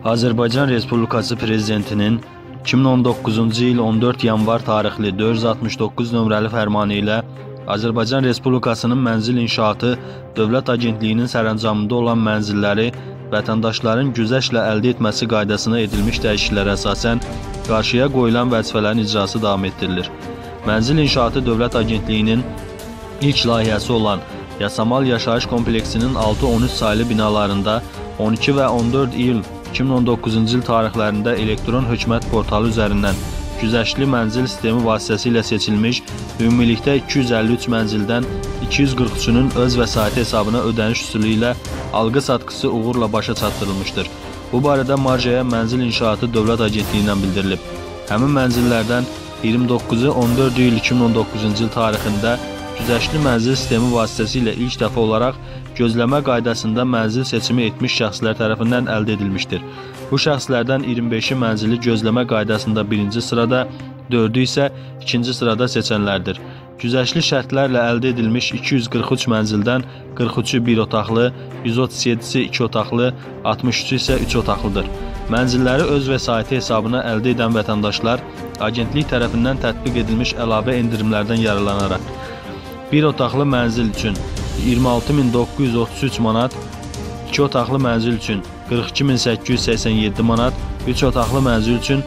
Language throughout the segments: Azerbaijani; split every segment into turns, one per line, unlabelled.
Azərbaycan Respublikası Prezidentinin 2019-cu il 14 yanvar tarixli 469 nömrəli fərmanı ilə Azərbaycan Respublikasının Mənzil İnşaatı Dövlət Agentliyinin sərəncamında olan mənzilləri vətəndaşların güzəştlə əldə etməsi qaydasına edilmiş dəyişikliklərə əsasən qarşıya qoyulan vəzifələrin icrası davam etdirilir. Mənzil İnşaatı Dövlət Agentliyinin ilk layihəsi olan Yasamal Yaşayış Kompleksinin 6-13 saylı binalarında 12 və 14 iyul 2019-cu il tarixlərində elektron hökumət portalı üzərindən güzəştli mənzil sistemi vasitəsilə seçilmiş, ümumilikdə 253 mənzildən 243-ünün öz vəsaiti hesabına ödəniş üsulu ilə alqı-satqısı uğurla başa çatdırılmışdır. Bu barədə Marjaya Mənzil İnşaatı Dövlət Agentliyindən bildirilib. Həmin mənzillərdən 29-u 14 iyul 2019-cu il tarixində güzəştli mənzil sistemi vasitəsilə ilk dəfə olaraq gözləmə qaydasında mənzil seçimi etmiş şəxslər tərəfindən əldə edilmişdir. Bu şəxslərdən 25-i mənzili gözləmə qaydasında birinci sırada, 4-ü isə ikinci sırada seçənlərdir. Güzəştli şərtlərlə əldə edilmiş 243 mənzildən 43-ü 1 otaqlı, 137-si 2 otaqlı, 63-ü isə 3 otaqlıdır. Mənzilləri öz vəsaiti hesabına əldə edən vətəndaşlar agentlik tərəfindən tətbiq edilmiş əlavə endirimlərdən yararlanaraq 1 otaqlı mənzil üçün 26933 manat, 2 otaqlı mənzil üçün 42887 manat, 3 otaqlı mənzil üçün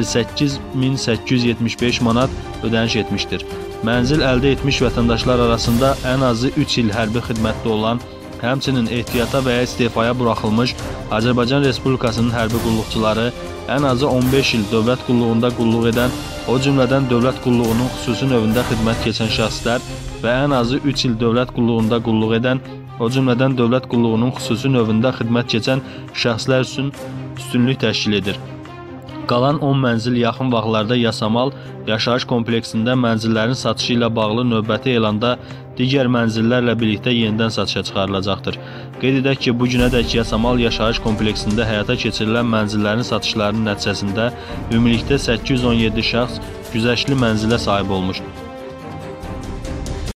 58875 manat ödəniş etmişdir. Mənzil əldə etmiş vətəndaşlar arasında ən azı 3 il hərbi xidmətdə olan, həmçinin ehtiyata və ya istifaya buraxılmış Azərbaycan Respublikasının hərbi qulluqçuları, ən azı 15 il dövlət qulluğunda qulluq edən, o cümlədən dövlət qulluğunun xüsusi növündə xidmət keçən şəxslər və ən azı 3 il dövlət qulluğunda qulluq edən, o cümlədən dövlət qulluğunun xüsusi növündə xidmət keçən şəxslər üçün üstünlük təşkil edir. Qalan 10 mənzil yaxın vaxtlarda Yasamal Yaşayış Kompleksində mənzillərin satışı ilə bağlı növbəti elanda digər mənzillərlə birlikdə yenidən satışa çıxarılacaqdır. Qeyd edək ki, bu günədək Yasamal Yaşayış Kompleksində həyata keçirilən mənzillərin satışlarının nəticəsində ümumilikdə 817 şəxs güzəştli mənzilə sahib olmuşdur.